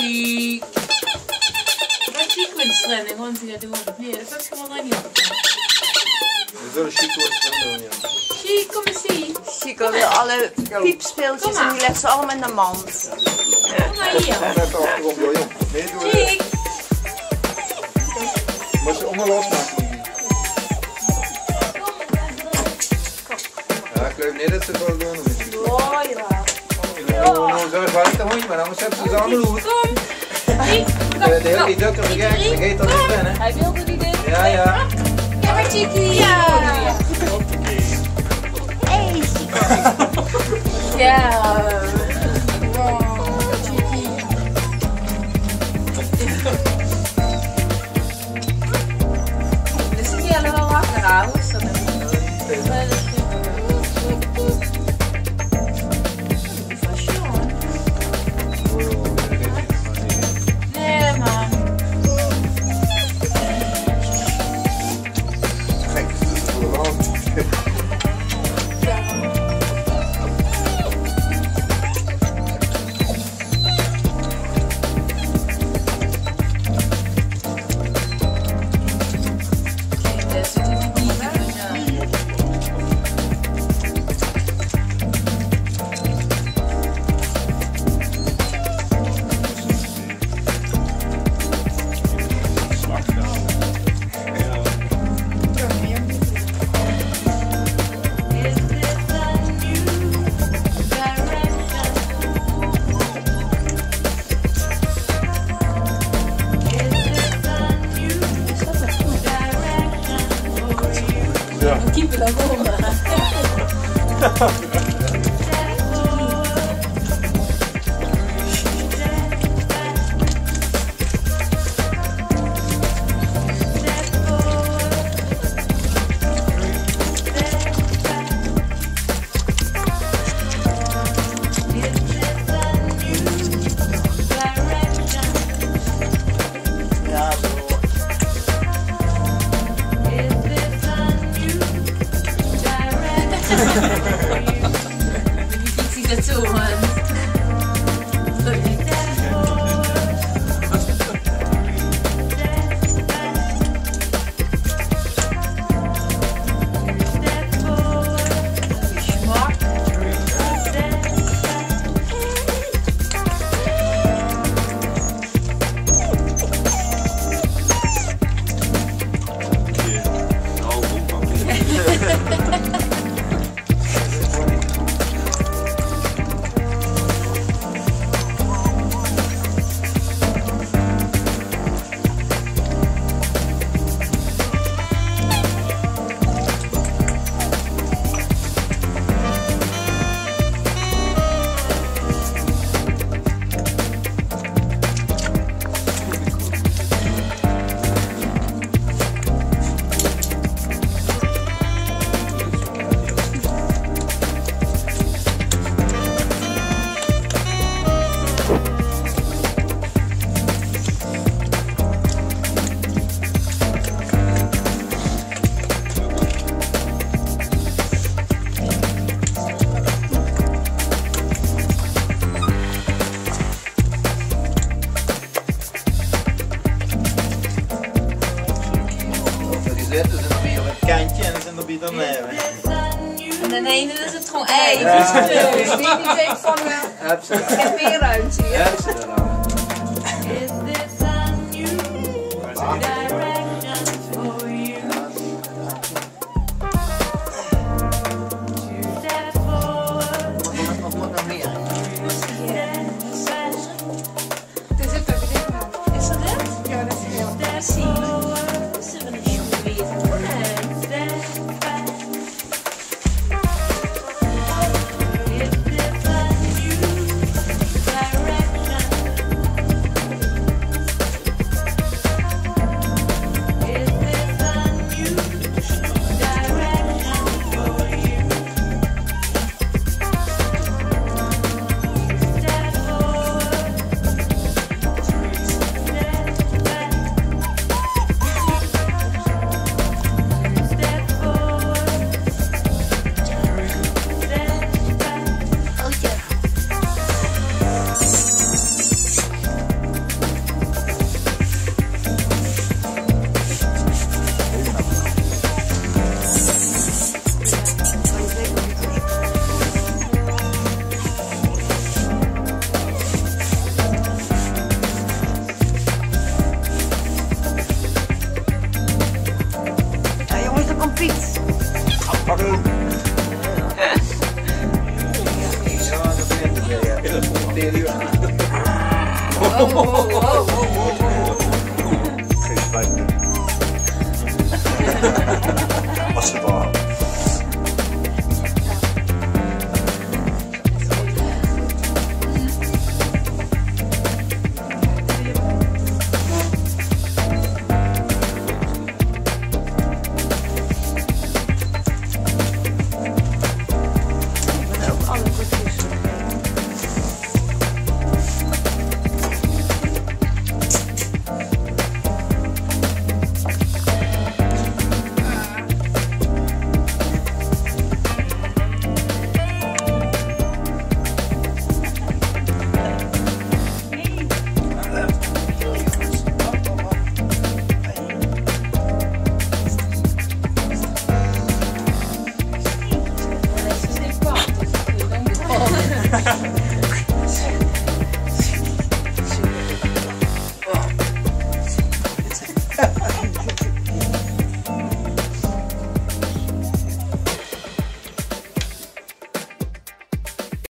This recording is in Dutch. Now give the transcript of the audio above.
chic. Wat sequence-training, want die doen we nee, dat is gewoon er niet op. We zullen chic worden, ja. Chic, kom eens zien. Chic wil alle piepspeeltjes en die legt ze allemaal in de mand. Kom maar hier. Chic. Moet ze allemaal losmaken. Ja, ik geloof niet dat ze het wel doen. Oh ja. Zo is wel niet de hondje, maar anders hebben ze ze allemaal goed. Kom. Chic. De hele die dukker vergeet dat niet ben, hè? Hij wilde die dit. Ja, ja. Ja, maar Chickie. Ja. Hey, Ja. Wow, Chickie. Dus die hebben wel wakker houden. Nee, man. Keep it up, Ik zie dat zo, man. En de ene is het gewoon ei. Ja. Dus die denkt van, ik heb meer ruimte hier. tegen die. Oh, oh, oh.